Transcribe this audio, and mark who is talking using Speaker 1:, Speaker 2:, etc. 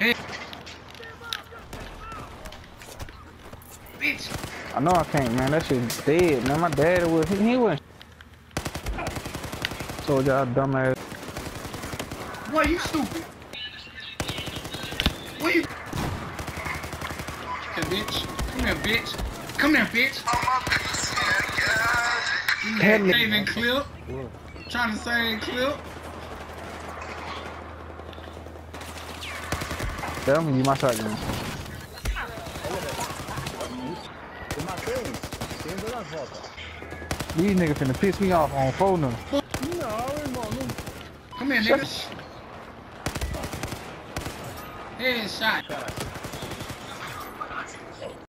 Speaker 1: Bitch.
Speaker 2: I know I can't, man. That shit's dead, man. My daddy was, he wouldn't. Told y'all dumbass.
Speaker 1: Boy, you stupid. What you? Come here, bitch. Come here, bitch. Come here, bitch. Give me that saving clip. Trying to save clip.
Speaker 2: Tell me, you my shotgun. These niggas finna piss me off on phone number.
Speaker 1: Come here, niggas. Headshot.